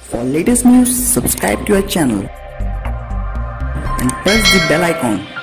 For latest news, subscribe to our channel and press the bell icon.